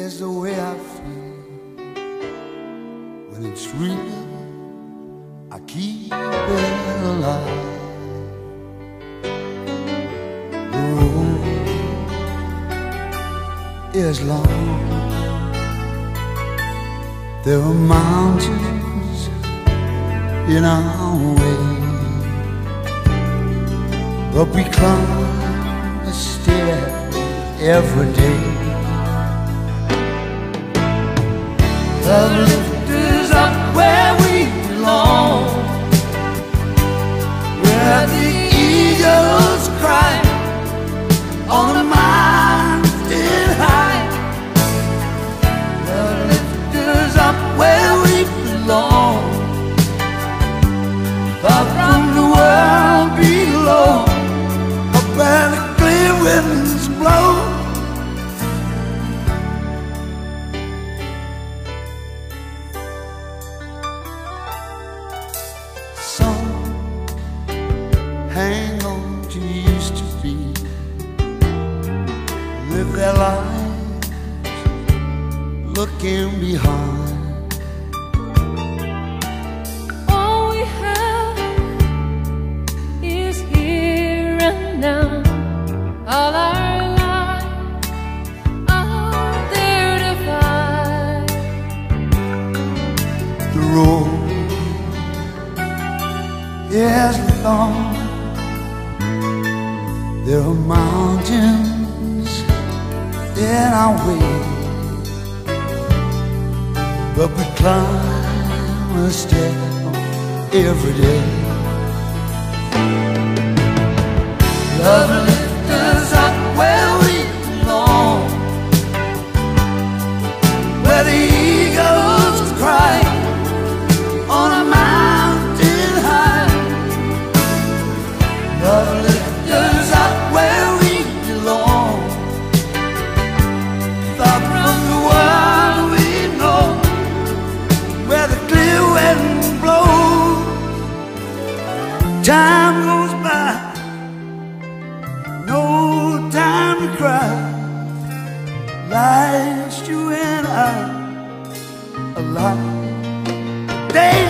is the way I feel. When it's real, I keep it alive. The road is long. There are mountains in our way, but we climb a stair every day. Love lift us up where we belong, where the eagles cry on a mountain high. Love lift us up where we belong, far from the world below, up where the clear winds blow. Some hang on to used to be, live their lives looking behind. All we have is here and now. All our lives are there to find. The road is long. There are mountains in our way, but we climb a step every day. Love lifts us up where we belong, where the eagles cry on a mountain high. Love lifts us up where we belong, far from the world we know, where the clear wind blows. Time goes by, no time to cry. Life's you and I alive. Days